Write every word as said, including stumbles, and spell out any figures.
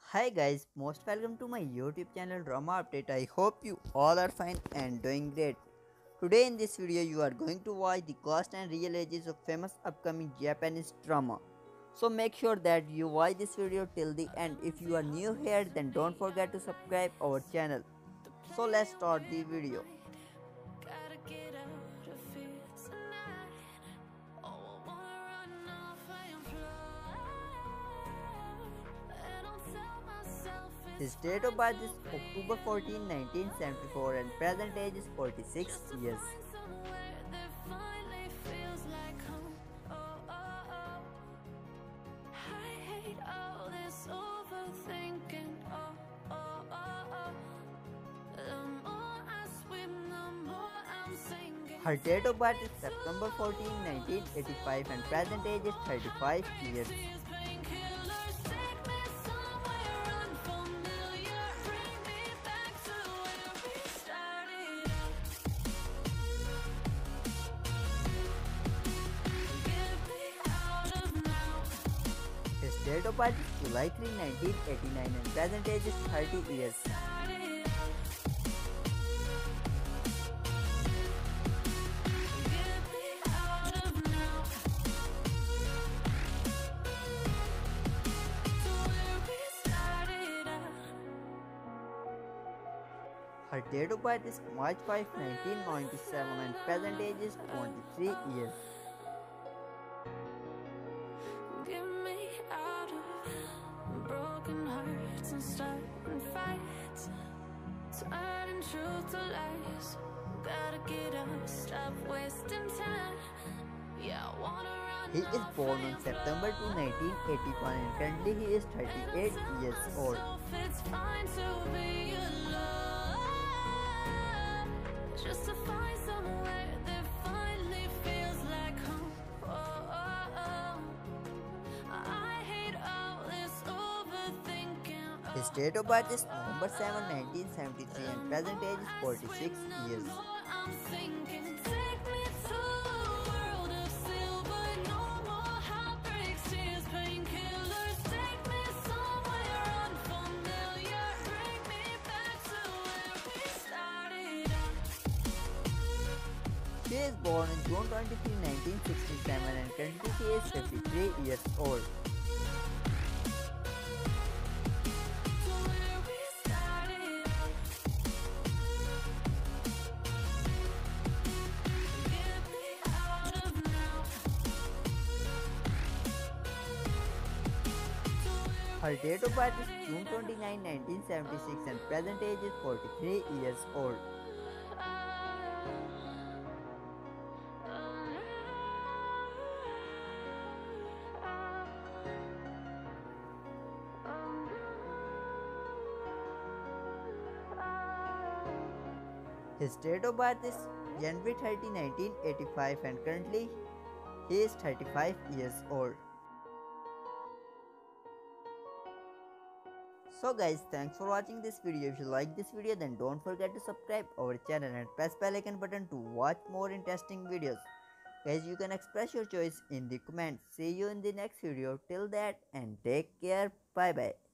Hi guys, most welcome to my YouTube channel Drama Update. I hope you all are fine and doing great. Today in this video you are going to watch the cast and real ages of famous upcoming Japanese drama. So make sure that you watch this video till the end. If you are new here then don't forget to subscribe our channel. So let's start the video. Gotta get out of here tonight. Oh, I wanna run off and fly. And I'll tell myself His it's date of fine birth is to October fourteenth, nineteen seventy-four and present age is forty-six years. find somewhere that finally feels like home. Oh, oh, oh. I hate all this overthinking. Oh, oh, oh, oh. The more I swim, the more I'm sinking. Her date of birth is September fourteenth, nineteen eighty-five and present age is thirty-five years. These painkillers take me somewhere unfamiliar. Bring me back to where we started out. Get me out of now. His date of birth is July third, nineteen eighty-nine and present age is thirty years. Started out. Get me out of now. To where we started out. Her date of birth is March fifth, nineteen ninety-seven and present age is twenty-three years. Get me out of broken hearts and starting fights, turning truth to lies. Gotta get up, stop wasting time. Yeah, I wanna run. He is off born on and September fly. second, nineteen eighty-one and currently he is thirty-eight years old. Myself, it's fine to be alone, just to find somewhere that finally feels like home. Oh, oh, oh. I hate all this overthinking. His date of birth is November seventh, nineteen seventy-three and present age is forty-six years. I'm thinking, take me to a world of silver, no more heartbreaks, tears, painkillers. Take me somewhere unfamiliar. Bring me back to where we started out. He is born on June twenty-third, nineteen sixty-seven and currently he is fifty-three years old. To where we started out. Get me out of now. To where Her date of birth is June twenty-ninth, nineteen seventy-six and present age is forty-three years old. His date of birth is January thirtieth, nineteen eighty-five and currently he is thirty-five years old. So guys, thanks for watching this video. If you like this video then don't forget to subscribe our channel and press bell icon button to watch more interesting videos. Guys, you can express your choice in the comments. See you in the next video. Till that and take care. Bye bye.